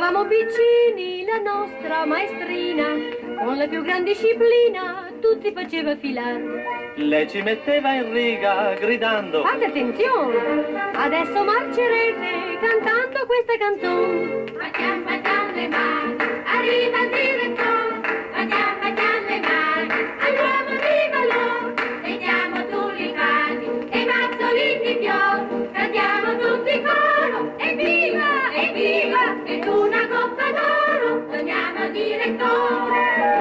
eravamo piccini, la nostra maestrina, con la più grande disciplina, tutti faceva filare. Lei ci metteva in riga, gridando: fate attenzione, adesso marcerete cantando questa canzone. Badiam, badiam le mani, arriva il direttore. Badiam, badiam le mani, all'uomo di valore. Vediamo tulipani e mazzolini di fiori. Cantiamo tutti coro, evviva, evviva, ed una coppa d'oro doniamo al direttore.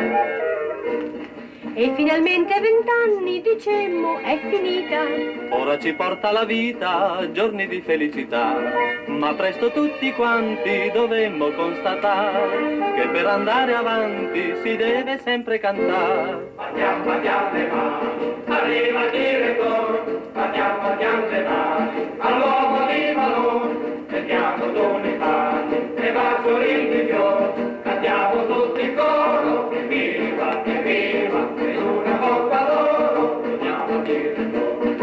E finalmente a 20 anni dicemmo è finita. Ora ci porta la vita giorni di felicità, ma presto tutti quanti dovemmo constatare che per andare avanti si deve sempre cantare. Badiam, badiam le mani, arriva il direttore. Badiam, badiam le mani, all'uomo di valore. Vediamo tulipani e vasolini di fiori. Cantiamo tutti il coro, evviva, evviva, e una coppa d'oro doniamo al direttore.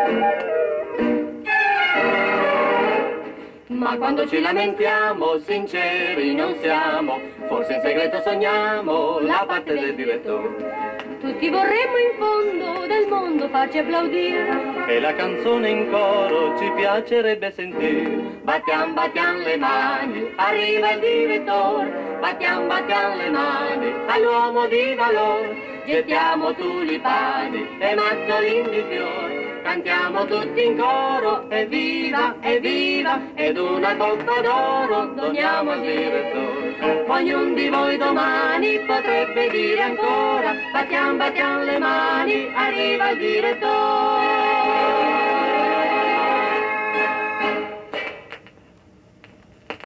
Ma quando ci lamentiamo, sinceri non siamo, forse in segreto sogniamo la parte del direttore. Tutti vorremmo in fondo del mondo farci applaudire, E la canzone in coro ci piacerebbe sentire. Battiam, battiam le mani, arriva il direttore. Battiam, battiam le mani, all'uomo di valore. Gettiamo tulipani e mazzolini di fiori. Cantiamo tutti in coro, evviva, evviva, ed una coppa d'oro doniamo al direttore. Ognun di voi domani potrebbe dire ancora: battiam, battiam le mani, arriva il direttore.